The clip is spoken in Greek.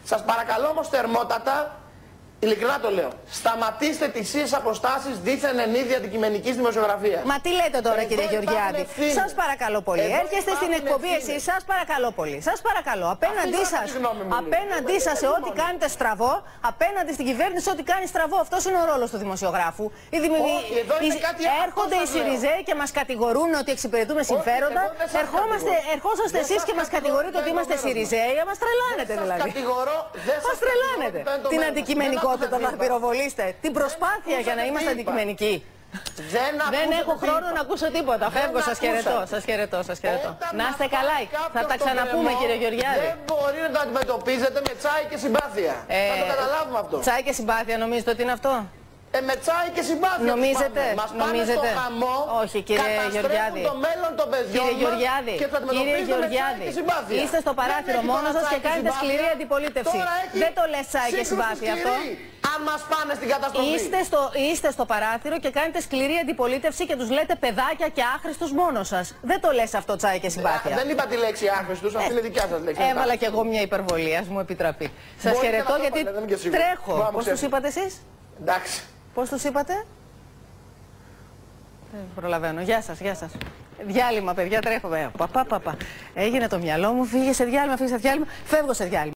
Σας παρακαλώ όμως θερμότατα, ειλικρινά το λέω, σταματήστε τις αποστάσεις δίθεν εν είδη αντικειμενικής δημοσιογραφίας. Μα τι λέτε τώρα, κύριε Γεωργιάδη? Σας παρακαλώ πολύ. Έρχεστε στην εκπομπή εσείς, σας παρακαλώ πολύ. Σας παρακαλώ. Απέναντί σας σε ό,τι κάνετε στραβό, απέναντι στην κυβέρνηση ό,τι κάνει στραβό. Αυτός είναι ο ρόλος του δημοσιογράφου. Έρχονται οι Σιριζέοι και μας κατηγορούν ότι εξυπηρετούμε συμφέροντα. Ερχόσαστε εσείς και μας κατηγορείτε ότι είμαστε Σιριζέοι. Μας τρελάνετε δηλαδή. Μας τρελάνετε. Την αντικειμενικότητα να πυροβολήσετε, την προσπάθεια για να είμαστε αντικειμενικοί. Δεν έχω χρόνο να ακούσω τίποτα. Φεύγω, σας χαιρετώ. Να είστε καλά. Θα τα ξαναπούμε, κύριε Γεωργιάδη. Δεν μπορεί να το αντιμετωπίζετε με τσάι και συμπάθεια. Θα το καταλάβουμε αυτό. Τσάι και συμπάθεια νομίζετε ότι είναι αυτό? Με τσάι και συμπάθεια. Νομίζετε? Μας πάνε στο χαμό. Όχι, κύριε Γεωργιάδη. Το μέλλον των παιδιών και θα αντιμετωπίζετε με τσάι και συμπάθεια. Είστε στο παράθυρο μόνος σας και κάνετε σκληρή αντιπολίτευση. Δεν το λες τσάι και συμπάθεια αυτό. Αν μας πάνε στην καταστροφή. Είστε στο παράθυρο και κάνετε σκληρή αντιπολίτευση και τους λέτε παιδάκια και άχρηστους μόνος σας. Δεν το λες αυτό τσάι και συμπάθεια. Δεν είπα τη λέξη άχρηστους, αυτή είναι δικιά σας λέξη. Έβαλα κι εγώ μια υπερβολή, ας μου επιτραπεί. Σας χαιρετώ γιατί τρέχω. Πώς τους είπατε εσείς? Εντάξει. Πώς τους είπατε? Δεν προλαβαίνω. Γεια σας. Διάλειμμα, παιδιά, τρέχω. Έγινε το μυαλό μου, φύγε σε διάλειμμα, φύγε σε διάλειμμα, φεύγω σε διάλειμμα.